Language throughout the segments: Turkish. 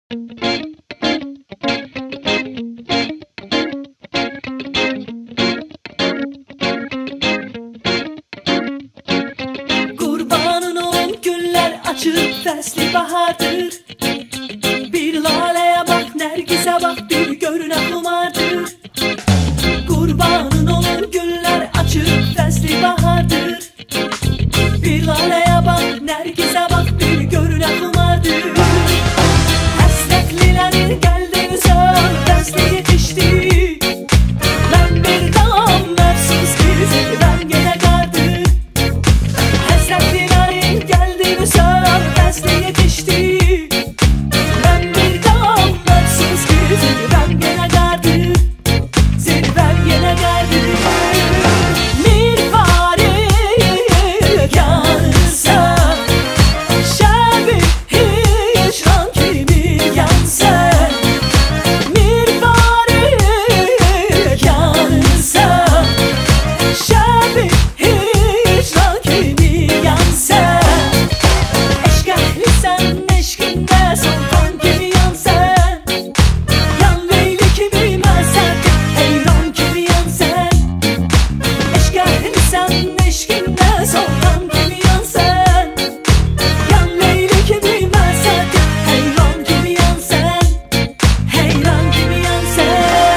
Kurbanın olan güller açık fesli bahardır. Bir laleye bak, nergise bak, bir görüne kumardır. Kurbanın olan güller açık fesli bahardır. Bir laleye bak, nergise bak, bir görüne kumardır. Hasretlilerin geldiğini sor, fesli yetişti. Ben bir dam mersiz güzel, ben gene gardır. Hasretlilerin geldiğini sor, fesli yetişti. Ben bir dam mersiz güzel, ben gene gardır. Zirven gene gardır. Bir fare yansa, şebi hicran kimi yansa. Bir fare yansa, şebi hicran kimi yansa. Eşk ehli sen eşkinde sultan kimi yansan. Yan Leyli kimi mersen, heyran kimi yansan. Eşk ehli sen eşkinde sultan kimi yansan. Yan Leyli kimi mersen, heyran kimi yansan. Heyran kimi yansan.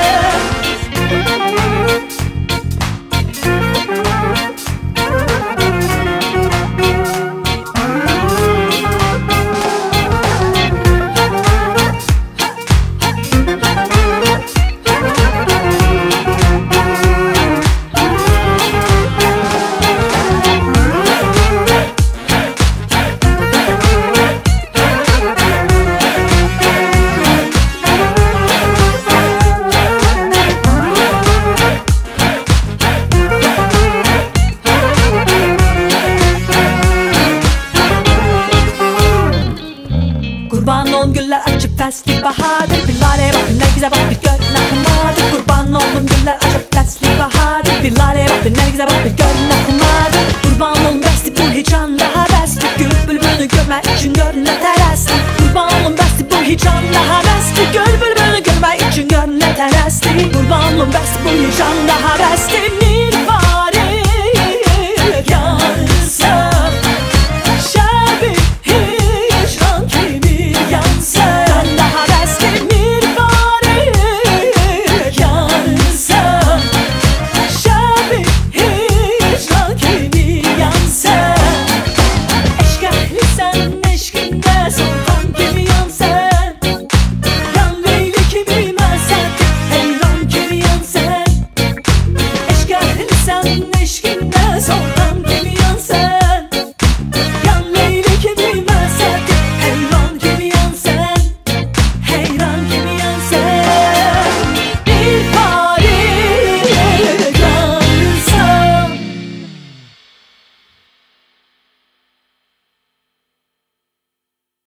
Kurban olun güller açık fesli bahardır. Bir laleye bak, nergize bak, bir görüne kumardır. Kurban olun güller açık fesli bahardır. Bir laleye bak, nergize bak, bir görüne kumardır. Kurban olun besti bu hicran daha besti. Gül bülbülünü görmek için görüne teresti. Kurban olun besti bu hicran daha besti. Gül bülbülünü görmek için görüne teresti. Kurban olun besti bu hicran daha besti. Bir fare yansa, şebi hicran kimi yansa. Daha besti bir fare yansa, şebi hicran kimi yansa. Eşk ehli sen eşkinde sultan kimi yansan. Yan Leyli kimi mersen, heyran kimi yansan. Eşk ehli sen eşkinde sultan